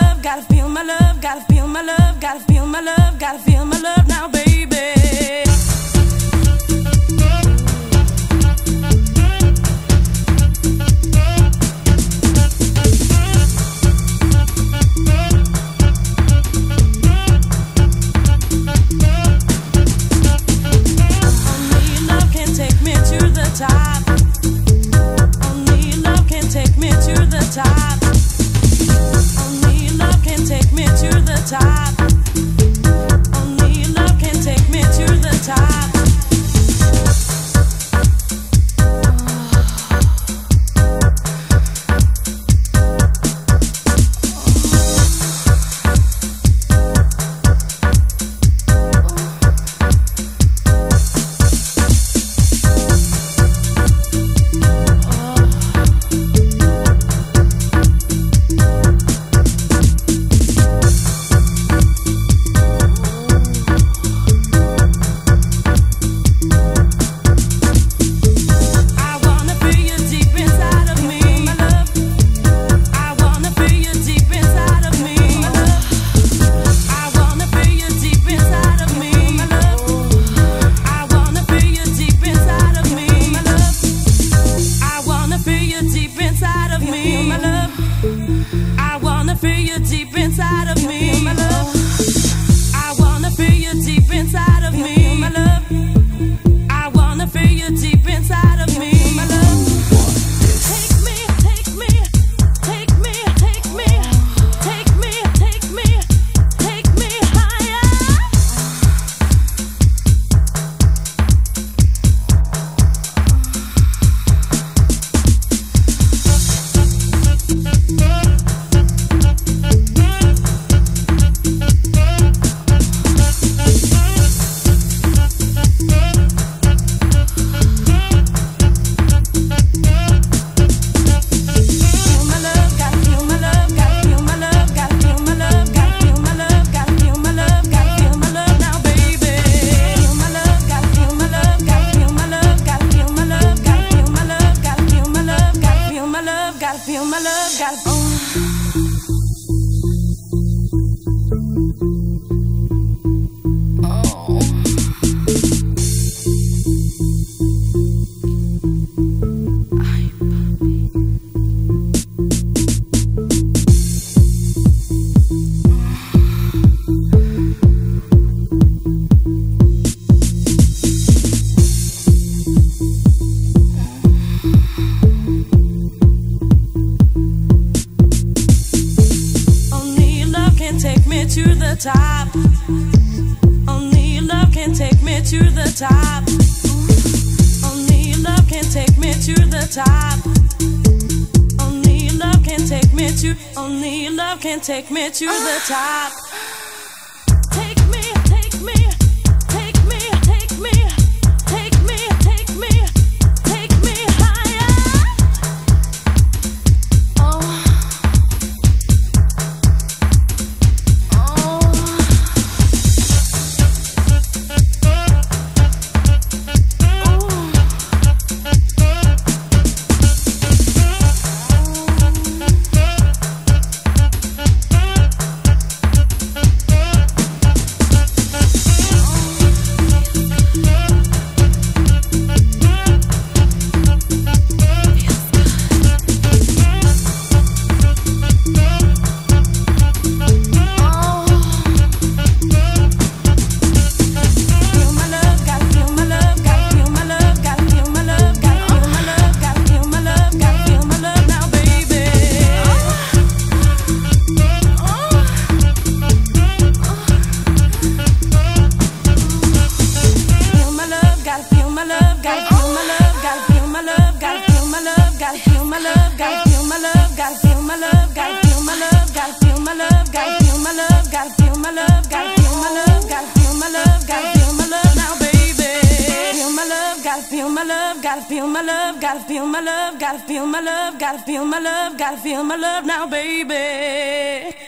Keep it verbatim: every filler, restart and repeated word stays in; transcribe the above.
love, gotta feel my love, gotta feel my love, gotta feel my love, gotta feel my love now, baby. Top. Only love can take me to the top. Only love can take me to the top. Only love can take me to the top. To the top. Only love can take me to the top. Only love can take me to the top. Only love can take me to. Only love can take me to the top. Take me, take me, take me, take me, take me, take me, take me higher. Oh. Gotta feel my love, gotta feel my love, gotta feel my love, gotta feel my love, gotta feel my love now, baby.